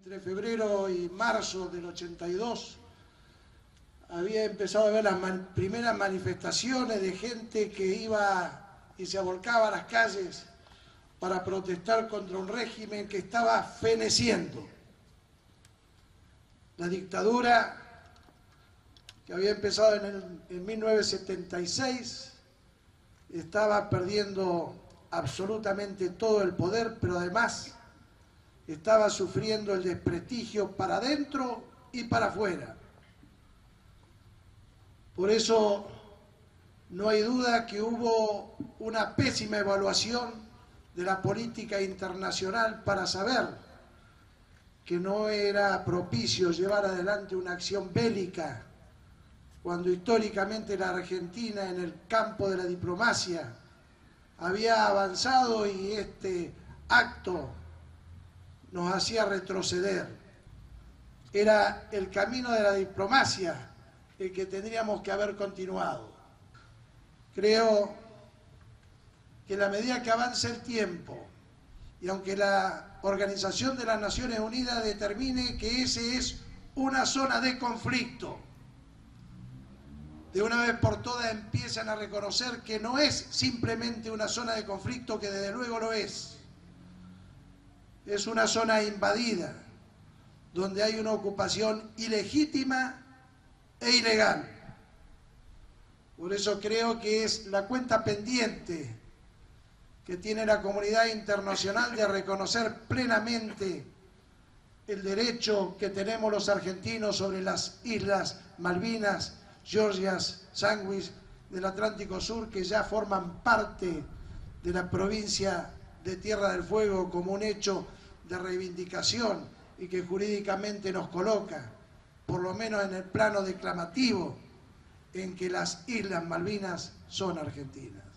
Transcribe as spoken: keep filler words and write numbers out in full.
Entre febrero y marzo del ochenta y dos había empezado a ver las man, primeras manifestaciones de gente que iba y se volcaba a las calles para protestar contra un régimen que estaba feneciendo. La dictadura que había empezado en, el, en mil novecientos setenta y seis estaba perdiendo absolutamente todo el poder, pero además estaba sufriendo el desprestigio para adentro y para afuera. Por eso no hay duda que hubo una pésima evaluación de la política internacional para saber que no era propicio llevar adelante una acción bélica cuando históricamente la Argentina en el campo de la diplomacia había avanzado y este acto nos hacía retroceder. Era el camino de la diplomacia el que tendríamos que haber continuado. Creo que a la medida que avance el tiempo, y aunque la Organización de las Naciones Unidas determine que ese es una zona de conflicto, de una vez por todas empiezan a reconocer que no es simplemente una zona de conflicto, que desde luego lo es. Es una zona invadida, donde hay una ocupación ilegítima e ilegal. Por eso creo que es la cuenta pendiente que tiene la comunidad internacional de reconocer plenamente el derecho que tenemos los argentinos sobre las Islas Malvinas, Georgias, Sandwich del Atlántico Sur, que ya forman parte de la provincia de Tierra del Fuego como un hecho de reivindicación y que jurídicamente nos coloca, por lo menos en el plano declamativo, en que las Islas Malvinas son argentinas.